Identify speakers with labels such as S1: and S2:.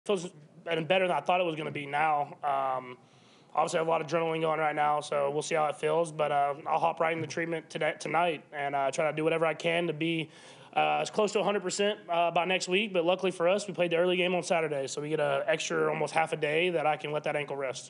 S1: feels better than I thought it was going to be now. Obviously, I have a lot of adrenaline going right now, so we'll see how it feels. But I'll hop right in the treatment tonight and try to do whatever I can to be as close to 100% by next week. But luckily for us, we played the early game on Saturday, so we get an extra almost half a day that I can let that ankle rest.